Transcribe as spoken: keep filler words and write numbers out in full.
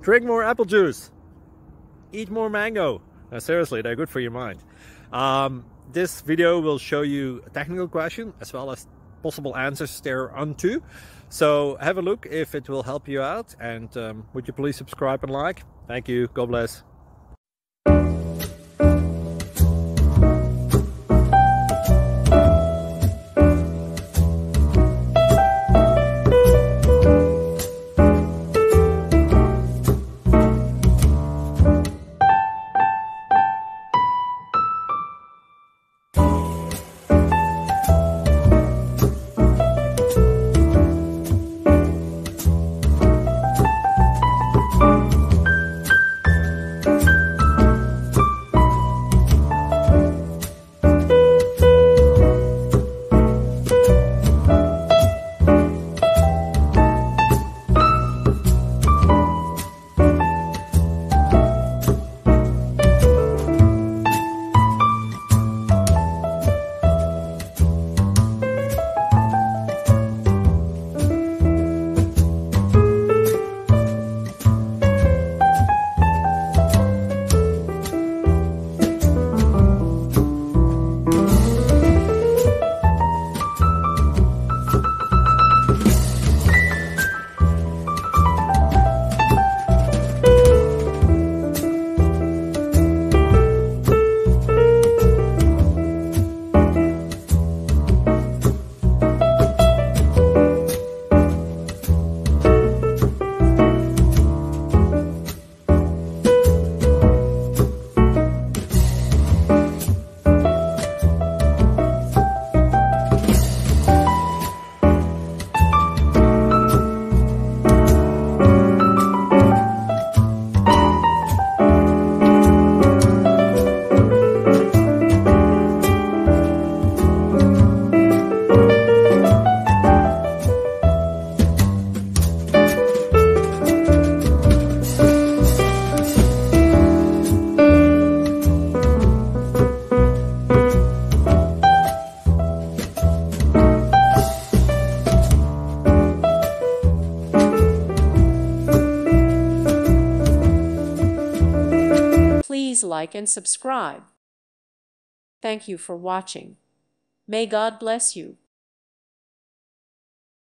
Drink more apple juice. Eat more mango. No, seriously, they're good for your mind. Um, this video will show you a technical question as well as possible answers thereunto. So have a look if it will help you out, and um, would you please subscribe and like? Thank you. God bless. Please like and subscribe. Thank you for watching. May God bless you.